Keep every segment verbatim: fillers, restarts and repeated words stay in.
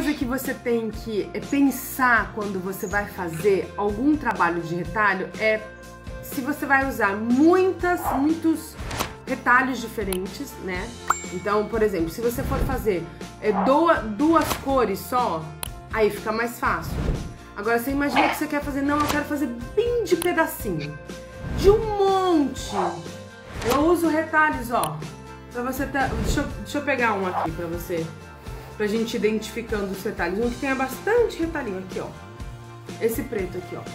coisa que você tem que pensar quando você vai fazer algum trabalho de retalho é se você vai usar muitas, muitos retalhos diferentes, né? Então, por exemplo, se você for fazer é, duas, duas cores só, aí fica mais fácil. Agora, você imagina que você quer fazer, não, eu quero fazer bem de pedacinho, de um monte. Eu uso retalhos, ó, pra você ter, deixa, eu, deixa eu pegar um aqui pra você, pra gente ir identificando os retalhos. Um que tenha bastante retalhinho aqui, ó. Esse preto aqui, ó.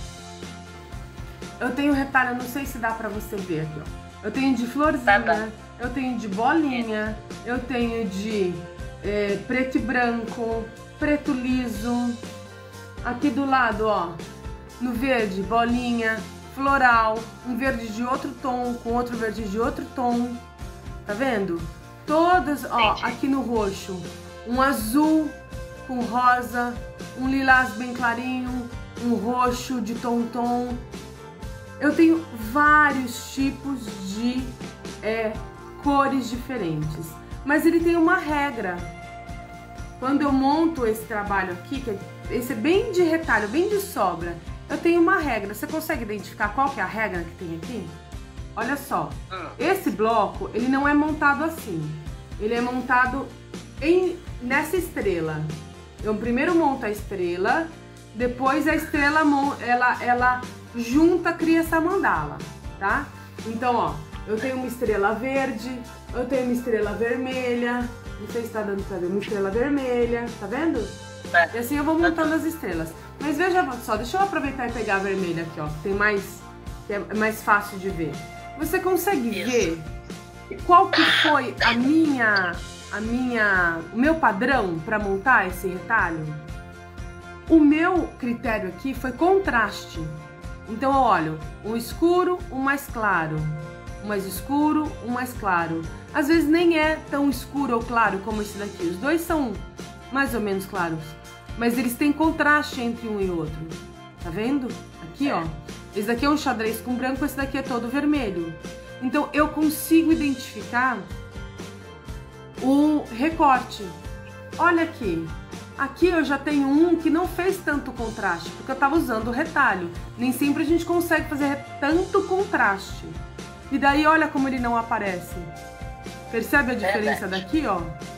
Eu tenho retalho, não sei se dá pra você ver aqui, ó. Eu tenho de florzinha, eu tenho de bolinha, eu tenho de é, preto e branco, preto liso. Aqui do lado, ó, no verde, bolinha, floral, um verde de outro tom, com outro verde de outro tom. Tá vendo? Todas, ó, aqui no roxo, um azul com rosa, um lilás bem clarinho, um roxo de tom-tom. Eu tenho vários tipos de é, cores diferentes, mas ele tem uma regra. Quando eu monto esse trabalho aqui, que esse é bem de retalho, bem de sobra, eu tenho uma regra. Você consegue identificar qual que é a regra que tem aqui? Olha só, esse bloco, ele não é montado assim. Ele é montado em, nessa estrela. Eu primeiro monto a estrela, depois a estrela ela, ela junta, cria essa mandala, tá? Então, ó, eu tenho uma estrela verde, eu tenho uma estrela vermelha, não sei se tá dando pra ver, uma estrela vermelha, tá vendo? É. E assim eu vou montando as estrelas. Mas veja só, deixa eu aproveitar e pegar a vermelha aqui, ó, que tem mais, que é mais fácil de ver. Você consegue ver qual que foi a minha, a minha, o meu padrão para montar esse retalho? O meu critério aqui foi contraste. Então eu olho um escuro, um mais claro, um mais escuro, um mais claro. Às vezes nem é tão escuro ou claro como esse daqui. Os dois são mais ou menos claros, mas eles têm contraste entre um e outro. Tá vendo? Aqui, ó. Esse daqui é um xadrez com branco, esse daqui é todo vermelho. Então eu consigo identificar o recorte. Olha aqui. Aqui eu já tenho um que não fez tanto contraste, porque eu estava usando o retalho. Nem sempre a gente consegue fazer tanto contraste. E daí olha como ele não aparece. Percebe a diferença daqui, ó?